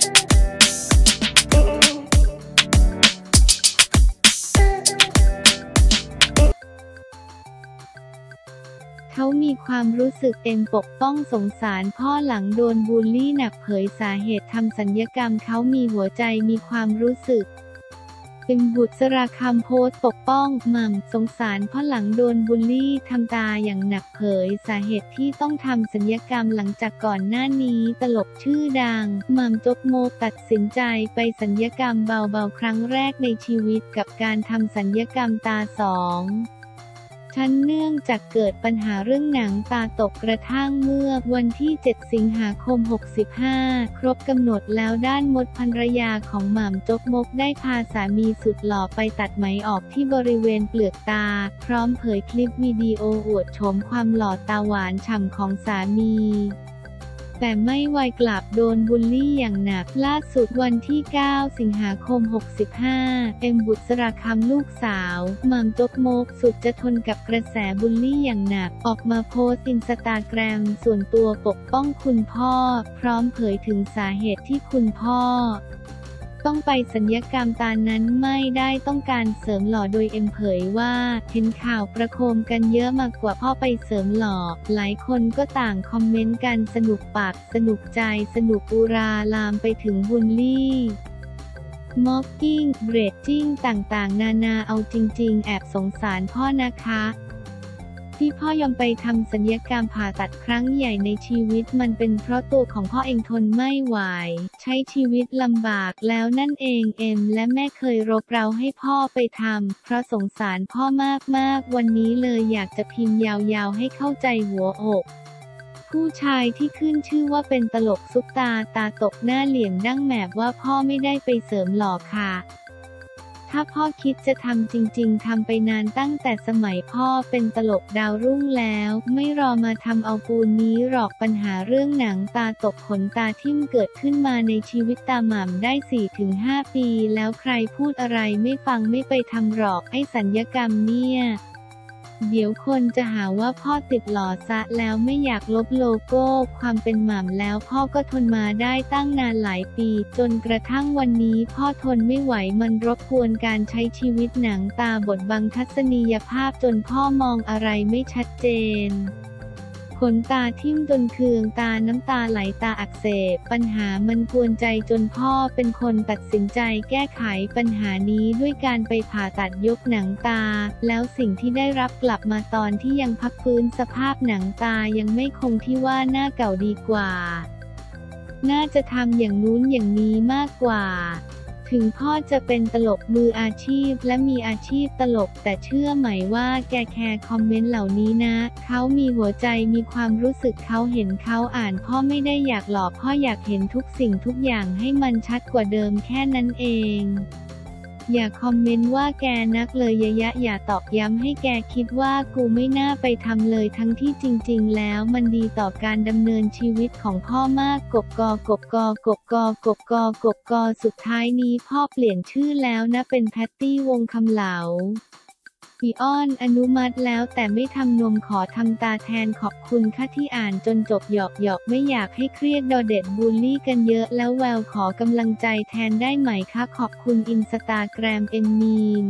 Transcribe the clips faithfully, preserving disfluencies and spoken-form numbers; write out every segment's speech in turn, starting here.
เขามีความรู้สึกเต็มปกป้องสงสารพ่อหลังโดนบูลลี่หนักเผยสาเหตุทำศัลยกรรมเขามีหัวใจมีความรู้สึกเป็นบุษราคำโพสต์ปกป้องหม่ำสงสารพ่อหลังโดนบูลลี่ทำตาอย่างหนักเผยสาเหตุที่ต้องทำศัลยกรรมหลังจากก่อนหน้านี้ตลกชื่อดังหม่ำจกโมกตัดสินใจไปศัลยกรรมเบาๆครั้งแรกในชีวิตกับการทำศัลยกรรมตาสองชั้นเนื่องจากเกิดปัญหาเรื่องหนังตาตกกระทั่งเมื่อวันที่เจ็ดสิงหาคมหกสิบห้าครบกำหนดแล้วด้านมดภรรยาของหม่ำจกมกได้พาสามีสุดหล่อไปตัดไหมออกที่บริเวณเปลือกตาพร้อมเผยคลิปวิดีโออวดโฉมความหล่อตาหวานฉ่ำของสามีแต่ไม่ไวกลับโดนบูลลี่อย่างหนักล่าสุดวันที่เก้าสิงหาคมหกสิบห้าเอ็มบุษราคำลูกสาวหม่ำจกมกสุดจะทนกับกระแสบูลลี่อย่างหนักออกมาโพสต์อินสตาแกรมส่วนตัวปกป้องคุณพ่อพร้อมเผยถึงสาเหตุที่คุณพ่อต้องไปศัลยกรรมตานั้นไม่ได้ต้องการเสริมหล่อโดยเอ็มเผยว่าเห็นข่าวประโคมกันเยอะมากกว่าพ่อไปเสริมหล่อหลายคนก็ต่างคอมเมนต์กันสนุกปากสนุกใจสนุกอุราลามไปถึงบูลลี่ม็อกกิ้งเบรดจิ้งต่างๆนานาเอาจริงๆแอบสงสารพ่อนะคะที่พ่อยอมไปทำศัลยกรรมผ่าตัดครั้งใหญ่ในชีวิตมันเป็นเพราะตัวของพ่อเองทนไม่ไหวใช้ชีวิตลำบากแล้วนั่นเองเอ็มและแม่เคยรบเร้าให้พ่อไปทำเพราะสงสารพ่อมากๆวันนี้เลยอยากจะพิมพ์ยาวๆให้เข้าใจหัวอกผู้ชายที่ขึ้นชื่อว่าเป็นตลกซุปตาตาตกหน้าเหลี่ยมดั้งแหมบว่าพ่อไม่ได้ไปเสริมหล่อค่ะถ้าพ่อคิดจะทำจริงๆทำไปนานตั้งแต่สมัยพ่อเป็นตลกดาวรุ่งแล้วไม่รอมาทำเอาปูนนี้หรอกปัญหาเรื่องหนังตาตกขนตาทิ่มเกิดขึ้นมาในชีวิตตาหม่ำได้ สี่ถึงห้า ปีแล้วใครพูดอะไรไม่ฟังไม่ไปทำหรอกไอ้ศัลยกรรมเนี่ยเดี๋ยวคนจะหาว่าพ่อติดหล่อซะแล้วไม่อยากลบโลโก้ความเป็นหม่ำแล้วพ่อก็ทนมาได้ตั้งนานหลายปีจนกระทั่งวันนี้พ่อทนไม่ไหวมันรบกวนการใช้ชีวิตหนังตาบดบังทัศนียภาพจนพ่อมองอะไรไม่ชัดเจนขนตาทิ่มจนเคืองตาน้ำตาไหลตาอักเสบปัญหามันกวนใจจนพ่อเป็นคนตัดสินใจแก้ไขปัญหานี้ด้วยการไปผ่าตัดยกหนังตาแล้วสิ่งที่ได้รับกลับมาตอนที่ยังพักฟื้นสภาพหนังตายังไม่คงที่ว่าหน้าเก่าดีกว่าน่าจะทำอย่างนู้นอย่างนี้มากกว่าถึงพ่อจะเป็นตลกมืออาชีพและมีอาชีพตลกแต่เชื่อไหมว่าแกแคร์คอมเมนต์เหล่านี้นะเขามีหัวใจมีความรู้สึกเขาเห็นเขาอ่านพ่อไม่ได้อยากหลอกพ่ออยากเห็นทุกสิ่งทุกอย่างให้มันชัดกว่าเดิมแค่นั้นเองอย่าคอมเมนต์ว่าแกนักเลยยะยะอย่าตอกย้ำให้แกคิดว่ากูไม่น่าไปทำเลยทั้งที่จริงๆแล้วมันดีต่อการดำเนินชีวิตของพ่อมากกบกกบกกบกกบกกบกสุดท้ายนี้พ่อเปลี่ยนชื่อแล้วนะเป็นแพตตี้วงคำเหลาพี่อ้อนอนุมัติแล้วแต่ไม่ทำนมขอทำตาแทนขอบคุณค่ะที่อ่านจนจบหยอกหยอกไม่อยากให้เครียดดอเด็ดบูลลี่กันเยอะแล้วแววขอกำลังใจแทนได้ไหมคะขอบคุณอินสตาแกรมเอ็มมีน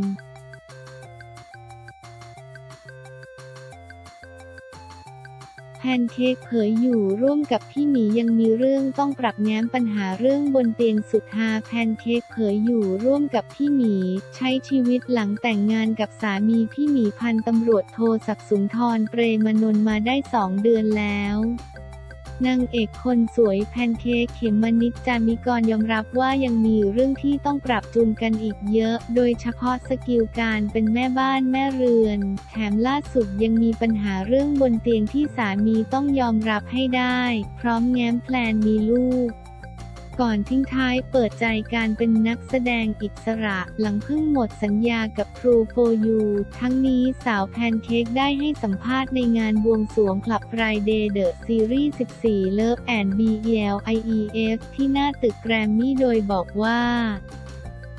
แพนเค้กเผยอยู่ร่วมกับพี่หมียังมีเรื่องต้องปรับแง้มปัญหาเรื่องบนเตียงสุดฮาแพนเค้กเผยอยู่ร่วมกับพี่หมีใช้ชีวิตหลังแต่งงานกับสามีพี่หมีพันตำรวจโทศักดิ์สุนทรเปรมนนท์มาได้สองเดือนแล้วนางเอกคนสวยแพนเค้กเขมมณิชจามิกรยอมรับว่ายังมีเรื่องที่ต้องปรับจูนกันอีกเยอะโดยเฉพาะสกิลการเป็นแม่บ้านแม่เรือนแถมล่าสุดยังมีปัญหาเรื่องบนเตียงที่สามีต้องยอมรับให้ได้พร้อมแง้มแพลนมีลูกก่อนทิ้งท้ายเปิดใจการเป็นนักแสดงอิสระหลังเพิ่งหมดสัญญากับ True for You ทั้งนี้สาวแพนเค้กได้ให้สัมภาษณ์ในงานบวงสรวง Club Friday The Series สิบสี่ Love and บี แอล ไอ อี เอฟ ที่หน้าตึกแกรมมี่โดยบอกว่า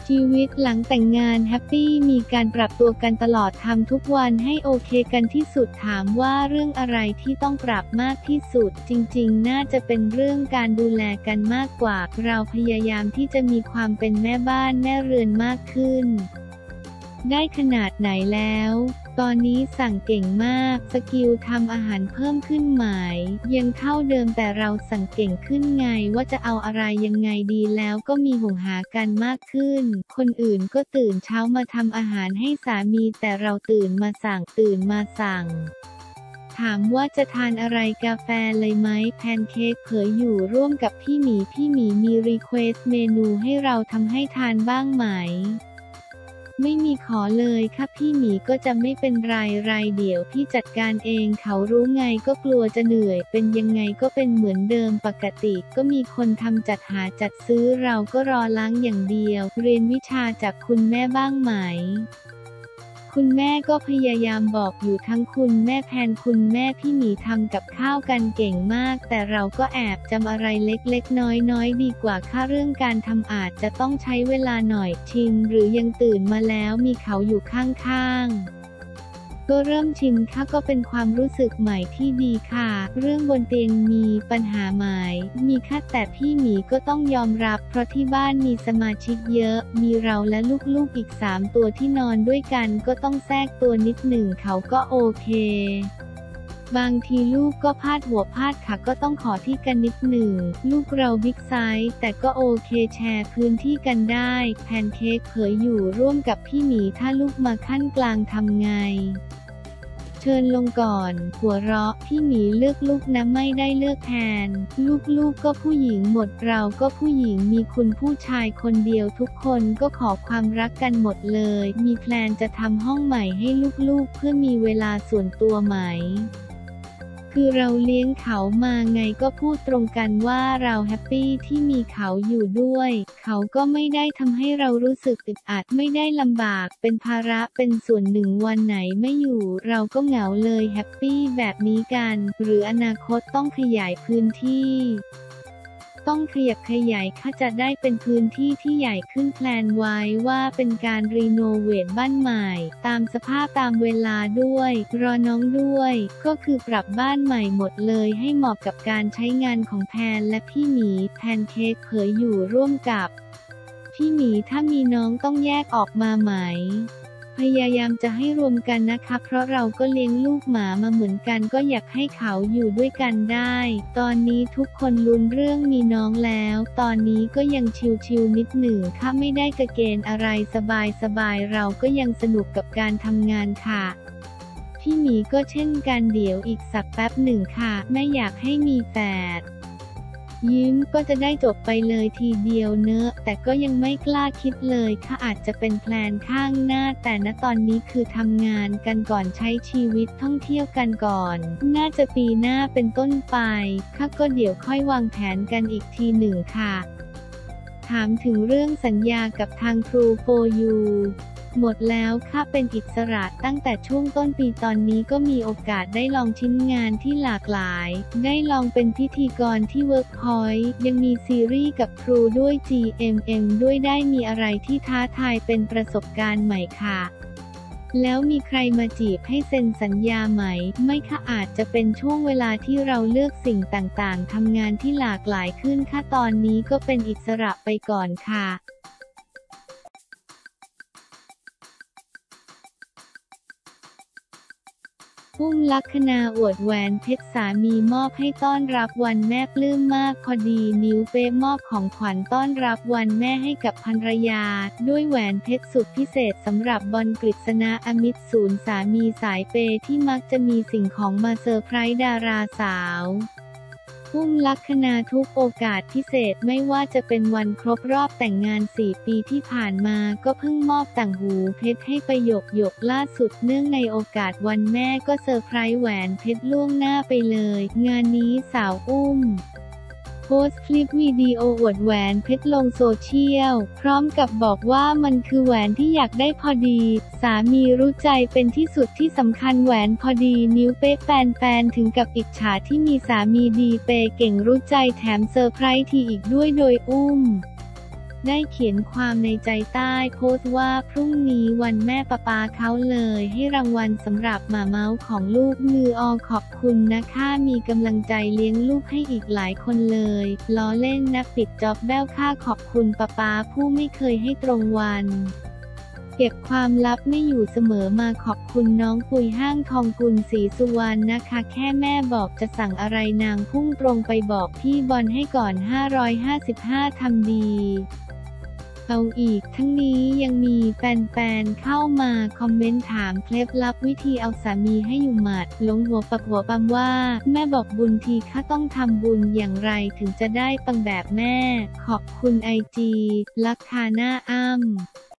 ชีวิตหลังแต่งงานแฮปปี้มีการปรับตัวกันตลอดทำทุกวันให้โอเคกันที่สุดถามว่าเรื่องอะไรที่ต้องปรับมากที่สุดจริงๆน่าจะเป็นเรื่องการดูแลกันมากกว่าเราพยายามที่จะมีความเป็นแม่บ้านแม่เรือนมากขึ้นได้ขนาดไหนแล้วตอนนี้สั่งเก่งมากสกิลทำอาหารเพิ่มขึ้นไหมยังเท่าเดิมแต่เราสั่งเก่งขึ้นไงว่าจะเอาอะไรยังไงดีแล้วก็มีห่วงหากันมากขึ้นคนอื่นก็ตื่นเช้ามาทำอาหารให้สามีแต่เราตื่นมาสั่งตื่นมาสั่งถามว่าจะทานอะไรกาแฟเลยไหมแพนเค้กเผยอยู่ร่วมกับพี่หมีพี่หมีมีรีเควสเมนูให้เราทำให้ทานบ้างไหมไม่มีขอเลยค่ะพี่หมีก็จะไม่เป็นไรไรเดี๋ยวพี่จัดการเองเขารู้ไงก็กลัวจะเหนื่อยเป็นยังไงก็เป็นเหมือนเดิมปกติก็มีคนทำจัดหาจัดซื้อเราก็รอล้างอย่างเดียวเรียนวิชาจากคุณแม่บ้างไหมคุณแม่ก็พยายามบอกอยู่ทั้งคุณแม่แพนคุณแม่พี่หมีทำกับข้าวกันเก่งมากแต่เราก็แอบจำอะไรเล็กๆน้อยๆดีกว่าค่ะเรื่องการทำอาจจะต้องใช้เวลาหน่อยชินหรือยังตื่นมาแล้วมีเขาอยู่ข้างๆก็เริ่มชินค่ะก็เป็นความรู้สึกใหม่ที่ดีค่ะเรื่องบนเตียงมีปัญหาไหมมีค่ะแต่พี่หมีก็ต้องยอมรับเพราะที่บ้านมีสมาชิกเยอะมีเราและลูกๆอีกสามตัวที่นอนด้วยกันก็ต้องแทรกตัวนิดหนึ่งเขาก็โอเคบางทีลูกก็พาดหัวพาดขาก็ต้องขอที่กันนิดหนึ่งลูกเราบิ๊กไซส์แต่ก็โอเคแชร์พื้นที่กันได้แพนเค้กเผยอยู่ร่วมกับพี่หมีถ้าลูกมาขั้นกลางทำไงเชิญลงก่อนหัวเราะพี่หมีเลือกลูกนะไม่ได้เลือกแทนลูกๆ ก, ก็ผู้หญิงหมดเราก็ผู้หญิงมีคุณผู้ชายคนเดียวทุกคนก็ขอความรักกันหมดเลยมีแพลนจะทำห้องใหม่ให้ลูกๆเพื่อมีเวลาส่วนตัวไหมคือเราเลี้ยงเขามาไงก็พูดตรงกันว่าเราแฮปปี้ที่มีเขาอยู่ด้วยเขาก็ไม่ได้ทำให้เรารู้สึกอึดอัดไม่ได้ลำบากเป็นภาระเป็นส่วนหนึ่งวันไหนไม่อยู่เราก็เหงาเลยแฮปปี้แบบนี้กันหรืออนาคตต้องขยายพื้นที่ต้องขยับขยายค่ะจะได้เป็นพื้นที่ที่ใหญ่ขึ้นแพลนไว้ว่าเป็นการรีโนเวทบ้านใหม่ตามสภาพตามเวลาด้วยรอน้องด้วยก็คือปรับบ้านใหม่หมดเลยให้เหมาะกับการใช้งานของแพนและพี่หมีแพนเค้กเผยอยู่ร่วมกับพี่หมีถ้ามีน้องต้องแยกออกมาไหมพยายามจะให้รวมกันนะคะเพราะเราก็เลี้ยงลูกหมามาเหมือนกันก็อยากให้เขาอยู่ด้วยกันได้ตอนนี้ทุกคนลุ้นเรื่องมีน้องแล้วตอนนี้ก็ยังชิลๆนิดหนึ่งค่ะไม่ได้กระเกณฑ์อะไรสบายๆเราก็ยังสนุกกับการทำงานค่ะพี่หมีก็เช่นกันเดี๋ยวอีกสักแป๊บหนึ่งค่ะแม่อยากให้มีแฝดยิ้มก็จะได้จบไปเลยทีเดียวเนอะแต่ก็ยังไม่กล้าคิดเลยค่ะอาจจะเป็นแพลนข้างหน้าแต่ณตอนนี้คือทำงานกันก่อนใช้ชีวิตท่องเที่ยวกันก่อนน่าจะปีหน้าเป็นต้นไปค่ะก็เดี๋ยวค่อยวางแผนกันอีกทีหนึ่งค่ะถามถึงเรื่องสัญญากับทาง True for Youหมดแล้วค่ะเป็นอิสระตั้งแต่ช่วงต้นปีตอนนี้ก็มีโอกาสได้ลองชิ้นงานที่หลากหลายได้ลองเป็นพิธีกรที่ Workpoint ยังมีซีรีส์กับ True ด้วย จี เอ็ม เอ็ม ด้วยได้มีอะไรที่ท้าทายเป็นประสบการณ์ใหม่ค่ะแล้วมีใครมาจีบให้เซ็นสัญญาไหมไม่ค่ะอาจจะเป็นช่วงเวลาที่เราเลือกสิ่งต่างๆทำงานที่หลากหลายขึ้นค่ะตอนนี้ก็เป็นอิสระไปก่อนค่ะอุ้มลักษณาอวดแหวนเพชรสามีมอบให้ต้อนรับวันแม่ปลื้มมากพอดีนิ้วเป๊ะมอบของขวัญต้อนรับวันแม่ให้กับภรรยาด้วยแหวนเพชรสุดพิเศษสำหรับบอลกฤษณะอมิตรศูนย์สามีสายเปย์ที่มักจะมีสิ่งของมาเซอร์ไพรส์ดาราสาวอุ้มลักษณาทุกโอกาสพิเศษไม่ว่าจะเป็นวันครบรอบแต่งงานสี่ปีที่ผ่านมาก็เพิ่งมอบต่างหูเพชรให้ประโยคหยกล่าสุดเนื่องในโอกาสวันแม่ก็เซอร์ไพรส์แหวนเพชรล่วงหน้าไปเลยงานนี้สาวอุ้มโพสต์คลิปวิดีโออวดแหวนเพชรลงโซเชียลพร้อมกับบอกว่ามันคือแหวนที่อยากได้พอดีสามีรู้ใจเป็นที่สุดที่สำคัญแหวนพอดีนิ้วเป๊ะแฟนๆถึงกับอิจฉาที่มีสามีดีเปย์เก่งรู้ใจแถมเซอร์ไพรส์ทีอีกด้วยโดยอุ้มได้เขียนความในใจใต้โพสต์ว่าพรุ่งนี้วันแม่ปะปาเขาเลยให้รางวัลสำหรับหมาเมาส์ของลูกมืออขอบคุณนะคะมีกำลังใจเลี้ยงลูกให้อีกหลายคนเลยล้อเล่นนะปิดจ็อบแบ้วค่าขอบคุณปะปาผู้ไม่เคยให้ตรงวันเก็บความลับไม่อยู่เสมอมาขอบคุณน้องปุยห้างทองกุลศรีสุวรรณนะคะแค่แม่บอกจะสั่งอะไรนางพุ่งตรงไปบอกพี่บอลให้ก่อนห้าร้อยห้าสิบห้าทำดีเอาอีกทั้งนี้ยังมีแฟนๆเข้ามาคอมเมนต์ถามเคล็ดลับวิธีเอาสามีให้อยู่หมัดลงหัวปักหัวปั๊มว่าแม่บอกบุญทีข้าต้องทำบุญอย่างไรถึงจะได้ปังแบบแม่ขอบคุณไอจีลักคาหน้าอ้ำ